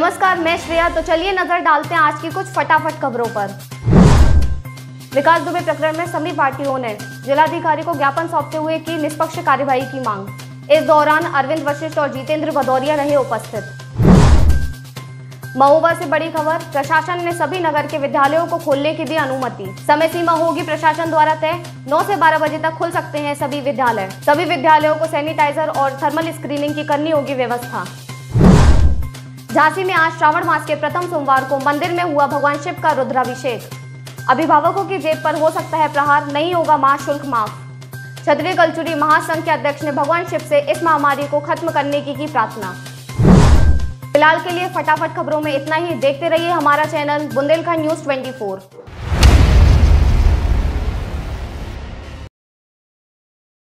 नमस्कार, मैं श्रेया। तो चलिए नजर डालते हैं आज की कुछ फटाफट खबरों पर। विकास दुबे प्रकरण में सभी पार्टियों ने जिलाधिकारी को ज्ञापन सौंपते हुए की निष्पक्ष कार्यवाही की मांग। इस दौरान अरविंद वशिष्ठ और जितेंद्र भदौरिया रहे उपस्थित। महोबा से बड़ी खबर, प्रशासन ने सभी नगर के विद्यालयों को खोलने की दी अनुमति। समय सीमा होगी प्रशासन द्वारा तय, 9 से 12 बजे तक खुल सकते हैं सभी विद्यालय। सभी विद्यालयों को सैनिटाइजर और थर्मल स्क्रीनिंग की करनी होगी व्यवस्था। झांसी में आज श्रावण मास के प्रथम सोमवार को मंदिर में हुआ भगवान शिव का रुद्राभिषेक। अभिभावकों की जेब पर हो सकता है प्रहार, नहीं होगा मां शुल्क माफ। क्षत्रिय कलचुरी महासंघ के अध्यक्ष ने भगवान शिव से इस महामारी को खत्म करने की प्रार्थना। फिलहाल के लिए फटाफट खबरों में इतना ही। देखते रहिए हमारा चैनल बुंदेलखंड न्यूज 24।